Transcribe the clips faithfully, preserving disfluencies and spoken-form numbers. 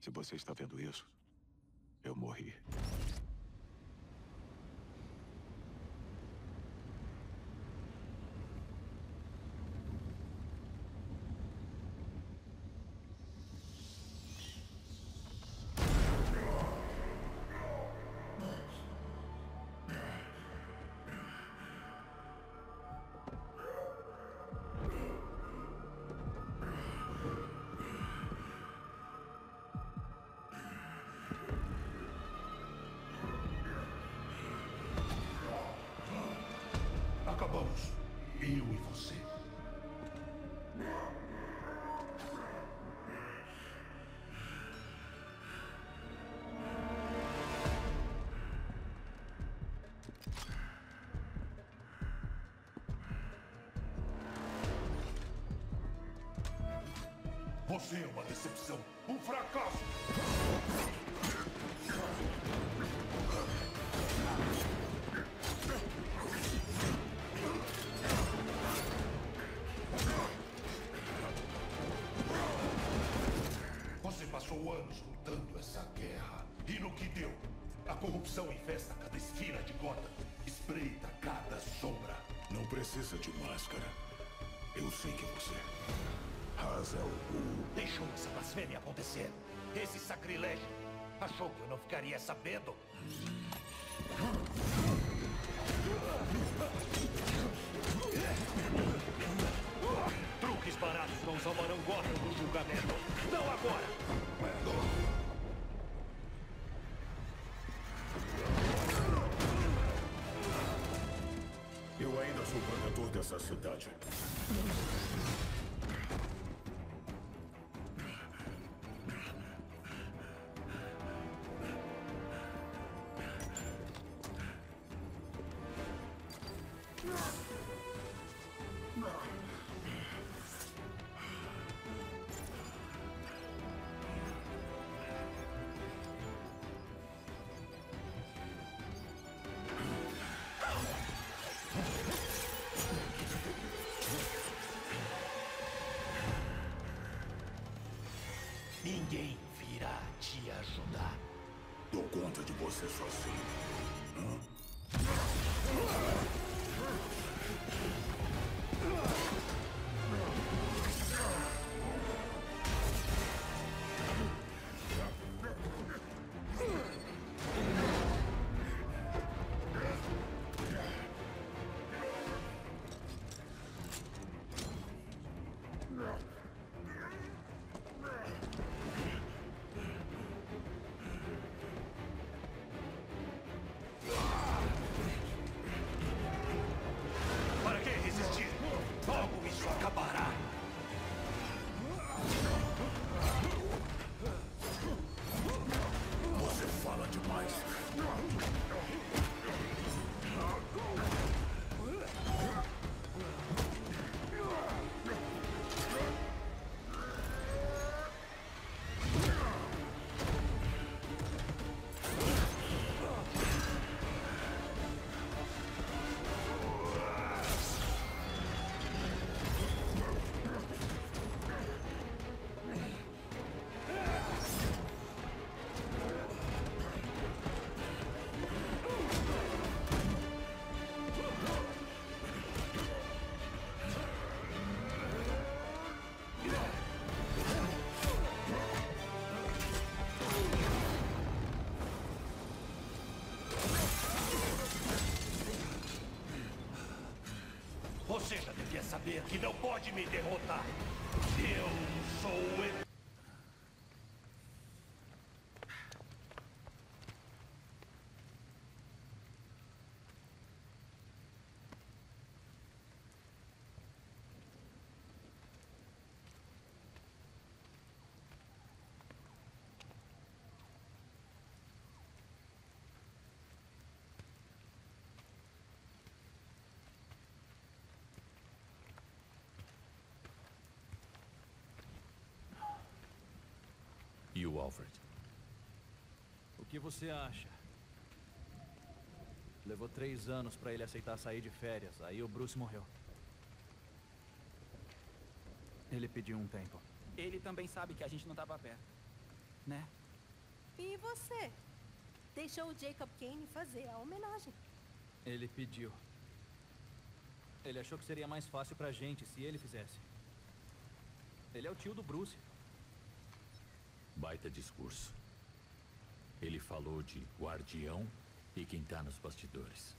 Se você está vendo isso, eu morri. Acabamos. Eu e você. Você é uma decepção. Um fracasso. Você passou anos lutando essa guerra. E no que deu? A corrupção infesta cada esquina de Gotham. Espreita cada sombra. Não precisa de máscara. Eu sei que você... Ra's al Ghul. Deixou essa blasfêmia acontecer. Esse sacrilégio. Achou que eu não ficaria sabendo? Truques baratos não salvarão Gotham do julgamento. Não agora! Eu ainda sou protetor dessa cidade. Ninguém virá te ajudar. Dou conta de você sozinho. Hã? Para que resistir? Logo isso acabará. Você fala demais. Você já devia saber que não pode me derrotar. Eu sou o... E o Alfred? O que você acha? Levou três anos pra ele aceitar sair de férias. Aí o Bruce morreu. Ele pediu um tempo. Ele também sabe que a gente não tava perto. Né? E você? Deixou o Jacob Kane fazer a homenagem. Ele pediu. Ele achou que seria mais fácil pra gente se ele fizesse. Ele é o tio do Bruce. Baita discurso. Ele falou de guardião e quem tá nos bastidores.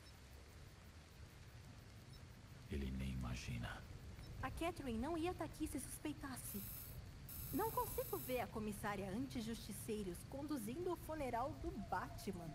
Ele nem imagina. A Catherine não ia estar aqui se suspeitasse. Não consigo ver a comissária anti-justiceiros conduzindo o funeral do Batman.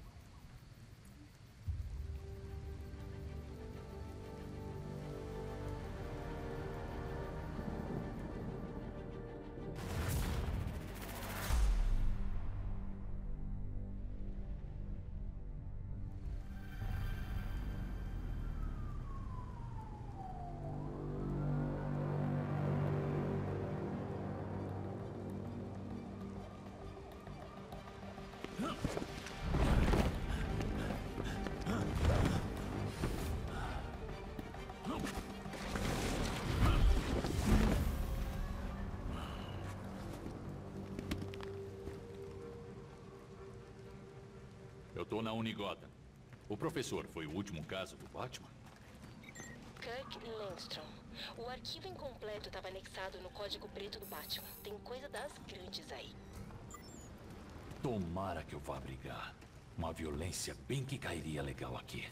Eu tô na Unigotham. O professor foi o último caso do Batman? Kirk Langstrom. O arquivo incompleto estava anexado no código preto do Batman. Tem coisa das grandes aí. Tomara que eu vá brigar. Uma violência bem que cairia legal aqui.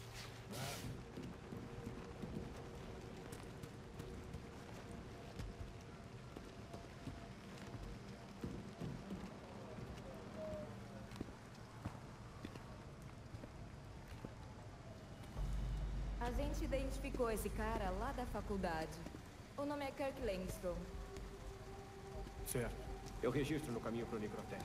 A gente identificou esse cara lá da faculdade. O nome é Kirk Langstrom. Certo. Eu registro no caminho pro necrotério.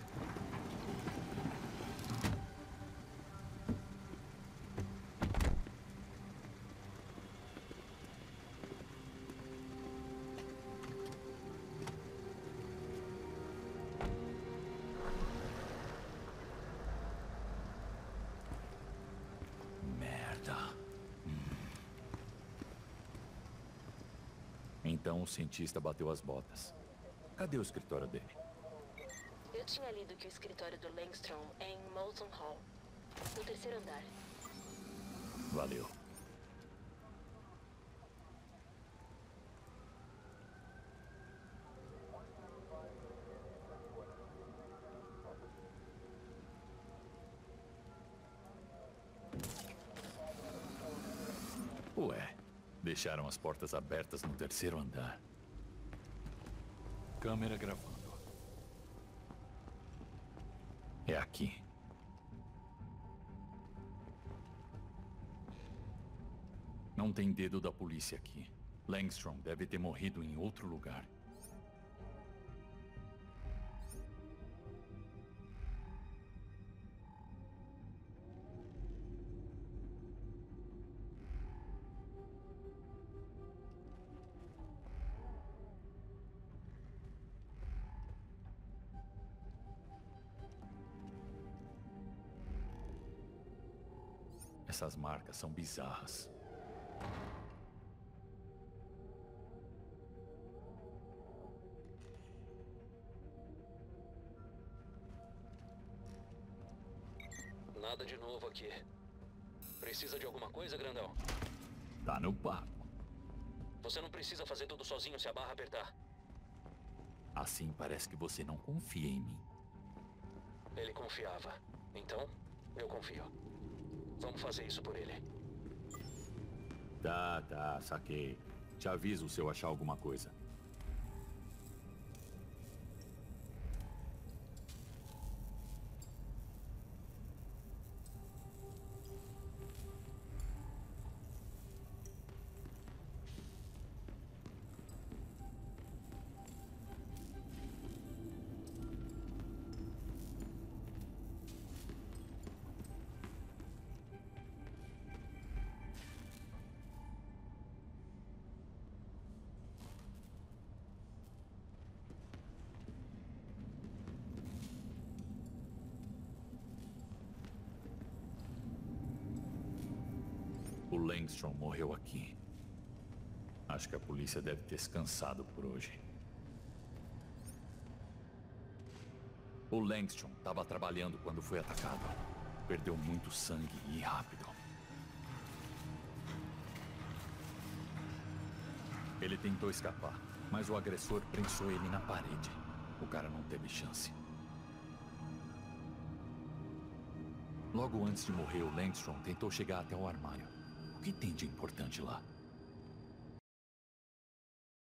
Então o cientista bateu as botas. Cadê o escritório dele? Eu tinha lido que o escritório do Langstrom é em Molton Hall, no terceiro andar. Valeu. Ué, deixaram as portas abertas no terceiro andar. Câmera gravando. É aqui. Não tem dedo da polícia aqui. Langstrom deve ter morrido em outro lugar. Essas marcas são bizarras. Nada de novo aqui. Precisa de alguma coisa, grandão? Tá no papo. Você não precisa fazer tudo sozinho se a barra apertar. Assim parece que você não confia em mim. Ele confiava. Então, eu confio. Vamos fazer isso por ele. Tá, tá, saquei. Te aviso se eu achar alguma coisa. O Langstrom morreu aqui. Acho que a polícia deve ter descansado por hoje. O Langstrom estava trabalhando quando foi atacado. Perdeu muito sangue e rápido. Ele tentou escapar, mas o agressor prensou ele na parede. O cara não teve chance. Logo antes de morrer, o Langstrom tentou chegar até o armário. O que tem de importante lá?